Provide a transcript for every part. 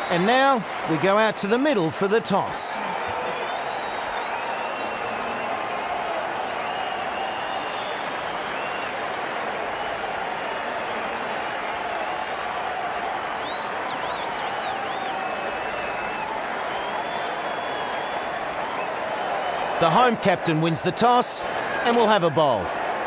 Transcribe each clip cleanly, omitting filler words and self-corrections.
And now we go out to the middle for the toss. The home captain wins the toss and will have a bowl.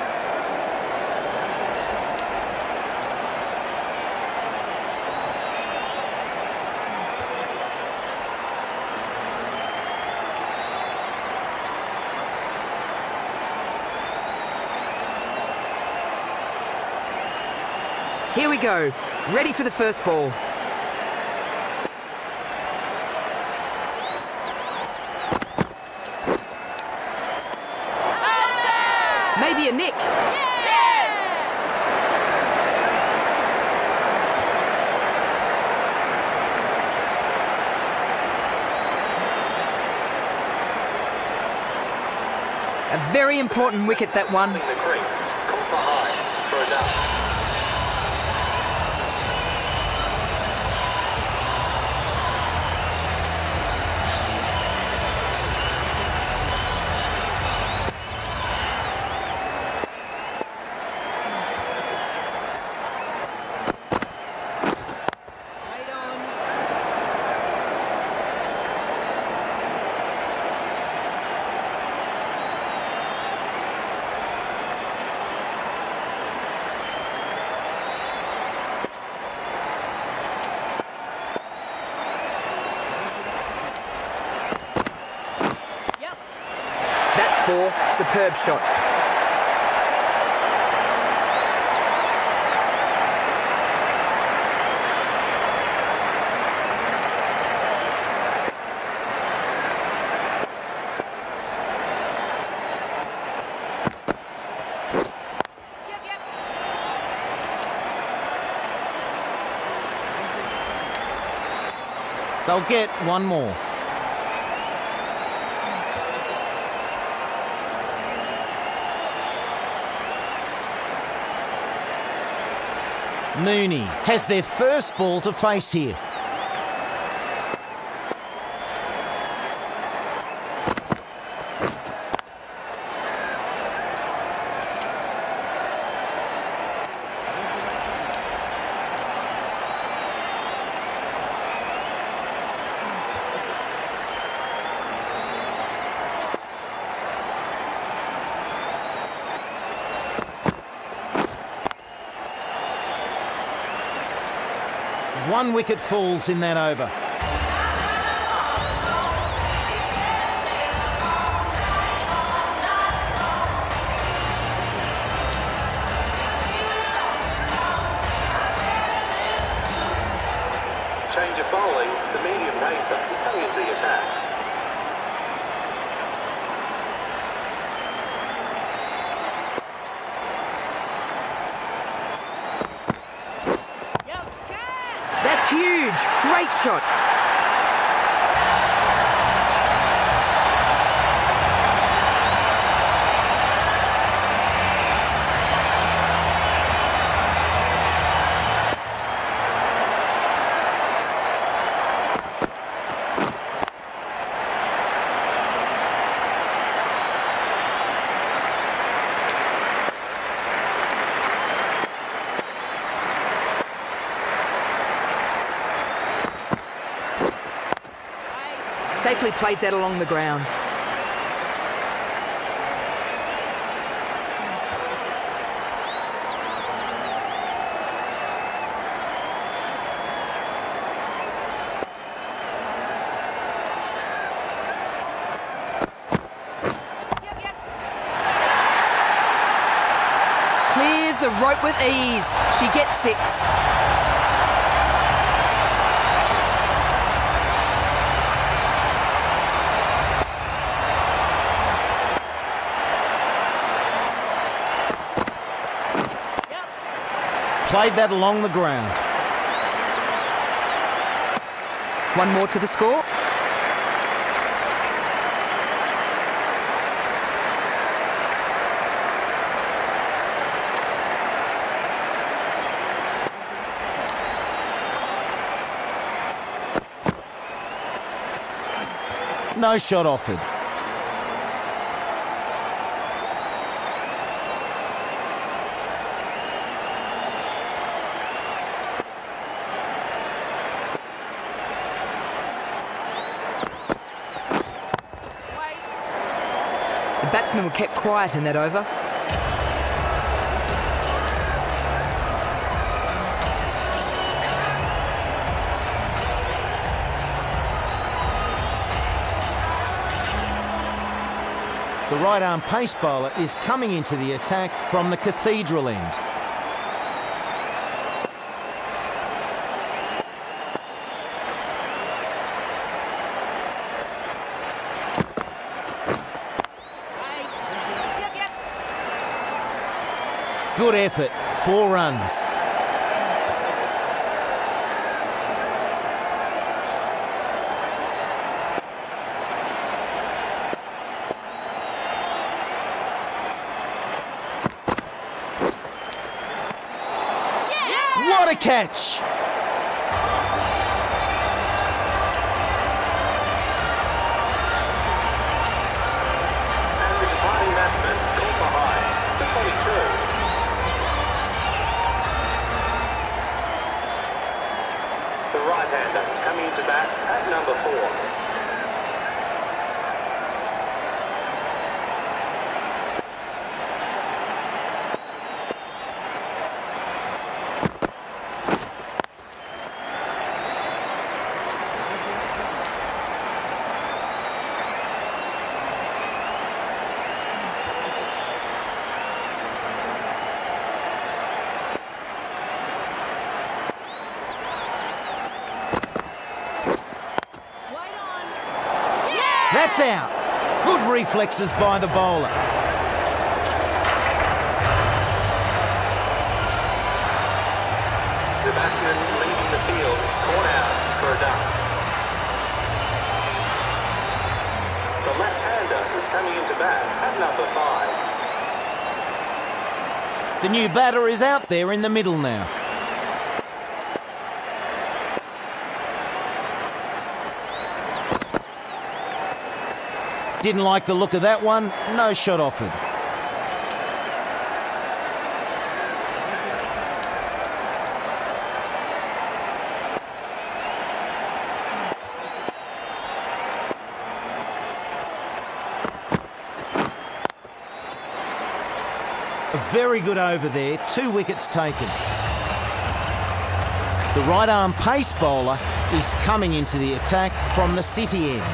Here we go, ready for the first ball. Maybe a nick. A very important wicket, that one. That's four. Superb shot. They'll get one more. Mooney has their first ball to face here. One wicket falls in that over. Change of bowling, the medium pacer is coming into the attack. That's huge. Great shot. Safely plays that along the ground. Clears the rope with ease. She gets 6. Played that along the ground. One more to the score. No shot offered. The batsmen were kept quiet in that over. The right-arm pace bowler is coming into the attack from the Cathedral end. Good effort, 4 runs. What a catch! And the departing batsman, caught behind. The 22. The right-hander is coming into bat at number 4. That's out. Good reflexes by the bowler. The batsman leaving the field, caught out for a duck. The left-hander is coming into bat at number 5. The new batter is out there in the middle now. Didn't like the look of that one. No shot offered. A very good over there. 2 wickets taken. The right-arm pace bowler is coming into the attack from the City end.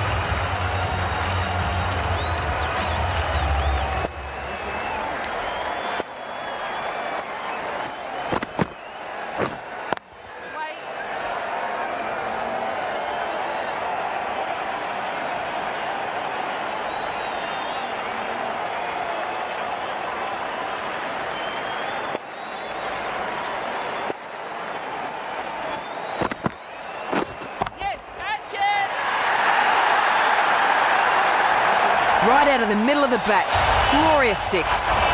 Right out of the middle of the bat. Glorious 6.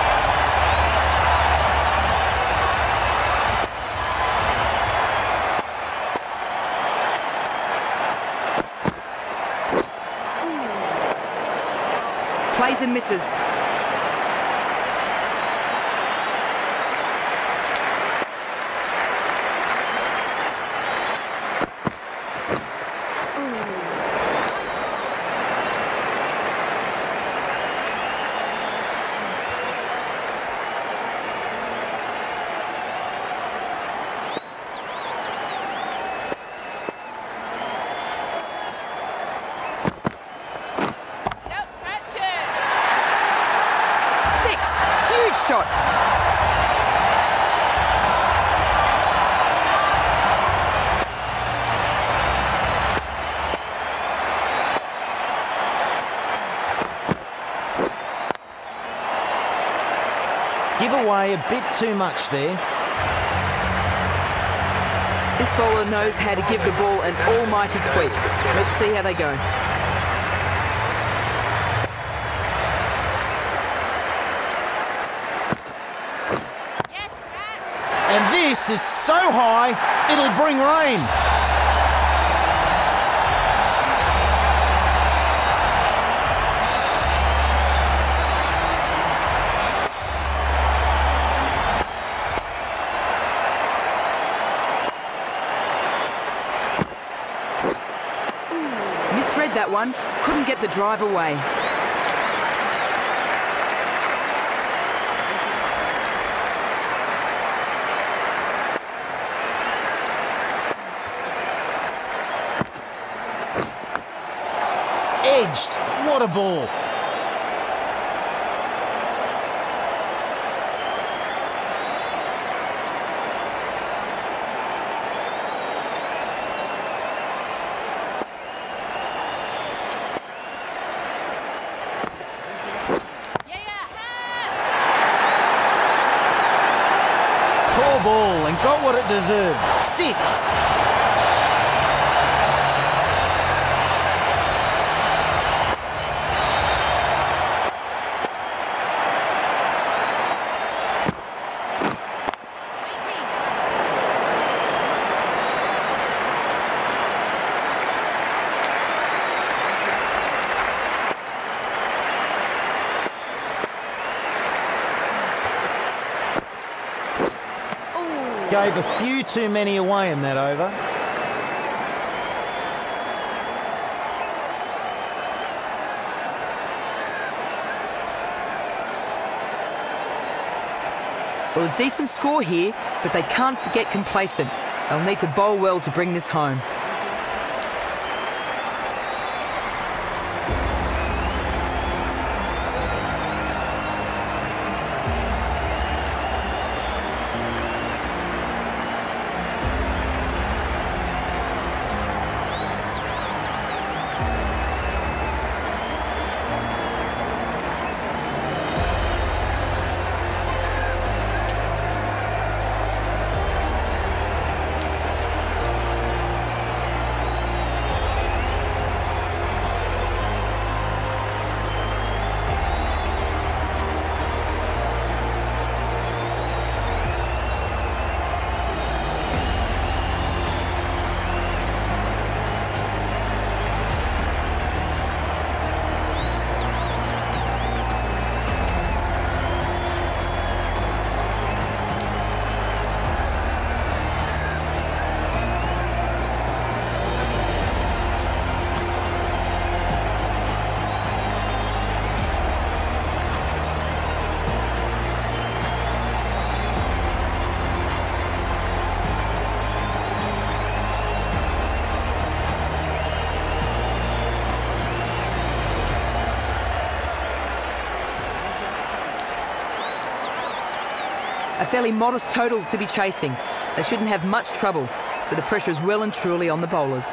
Plays and misses. Shot. Give away a bit too much there. This bowler knows how to give the ball an almighty tweak. Let's see how they go. And this is so high, it'll bring rain. that one. Couldn't get the drive away. Edged. What a ball. Poor ball and got what it deserved. 6. Gave a few too many away in that over. Well, a decent score here, but they can't get complacent. They'll need to bowl well to bring this home. A fairly modest total to be chasing. They shouldn't have much trouble, so the pressure is well and truly on the bowlers.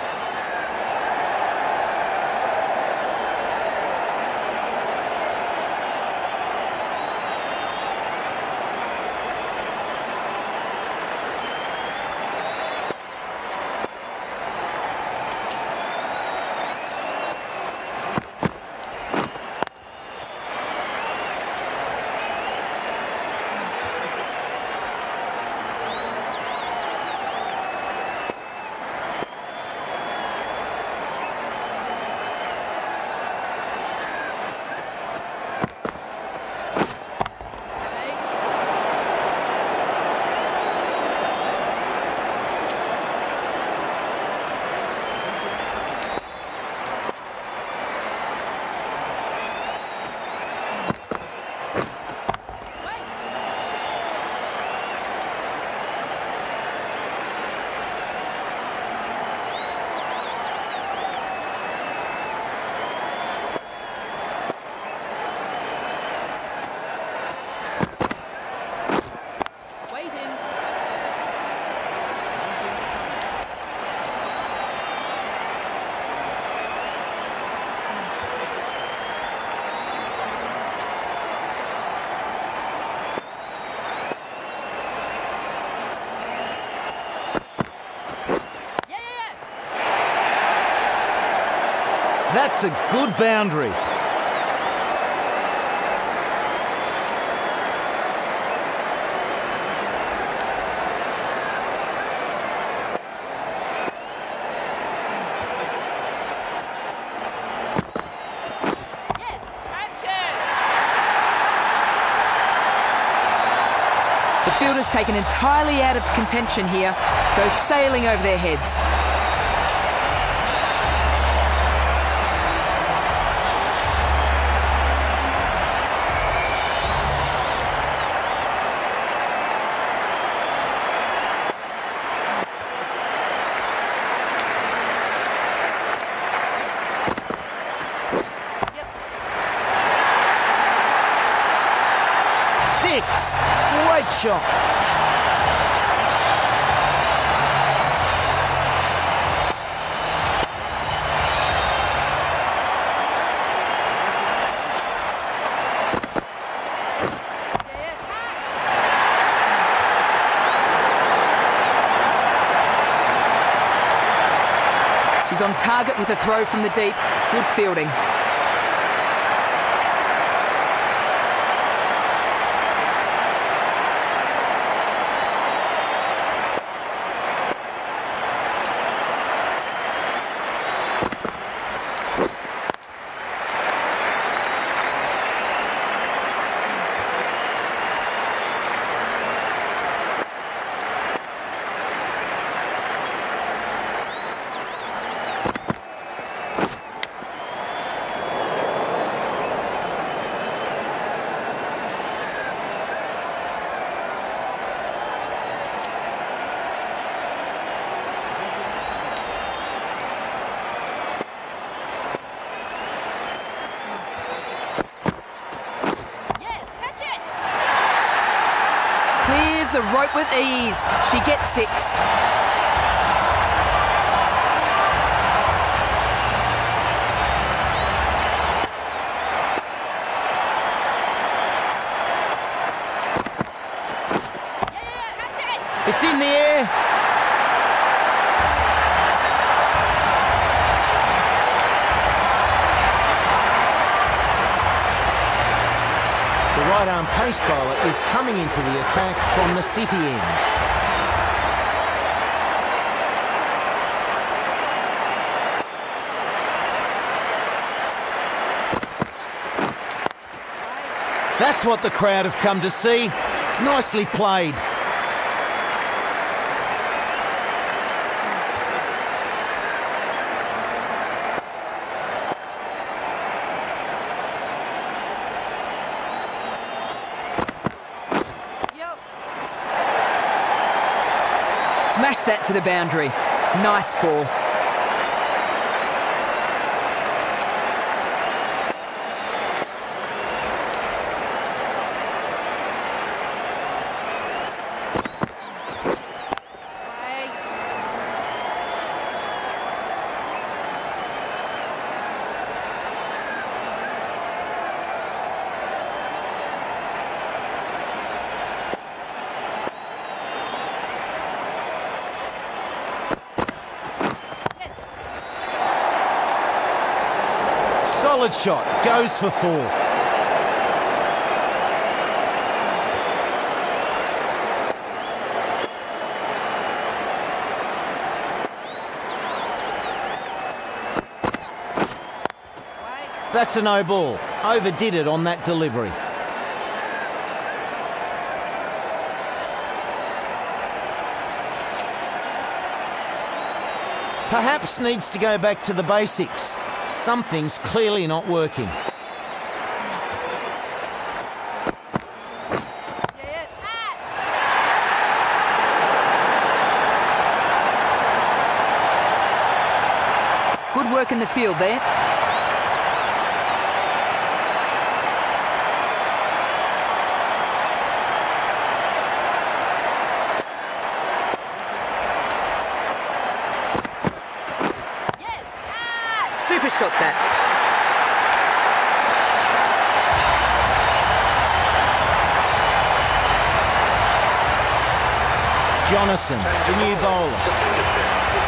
That's a good boundary. The fielder's taken entirely out of contention here, goes sailing over their heads. shot. She's on target with a throw from the deep. Good fielding. Clears the rope with ease. She gets 6. It's in the air. The right-arm pace bowler is coming into the attack from the city end. That's what the crowd have come to see. Nicely played. Smash that to the boundary. Nice fall. Solid shot, goes for 4. That's a no ball. Overdid it on that delivery. Perhaps needs to go back to the basics. Something's clearly not working. Good work in the field there. Super shot that. Jonathan, the new bowler.